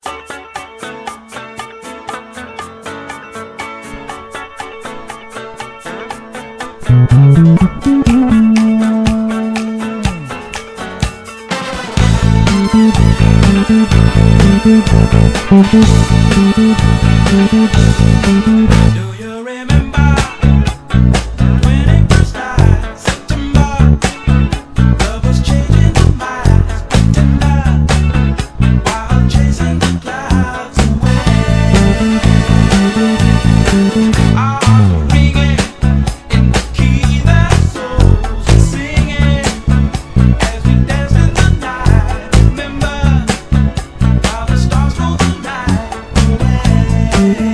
Do you remember when it first started? September, love was changing the minds, pretender, while chasing the clouds away. Our hearts were ringing in the key that our souls were singing as we danced in the night. Remember how the stars stole the night away.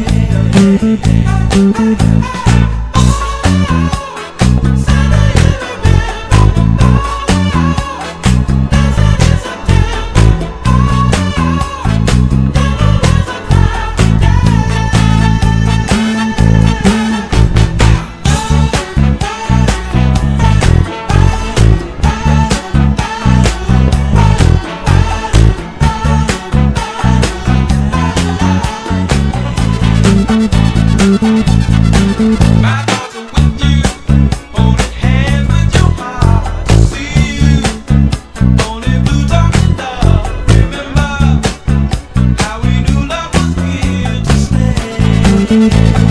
My thoughts are with you, holding hands with your heart. To see you, only blue talking love. Remember how we knew love was here to stay.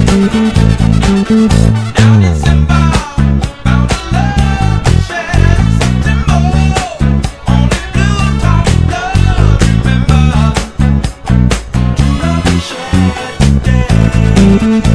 Now December, found a love to share. September, only blue talking love. Remember true love we shared today.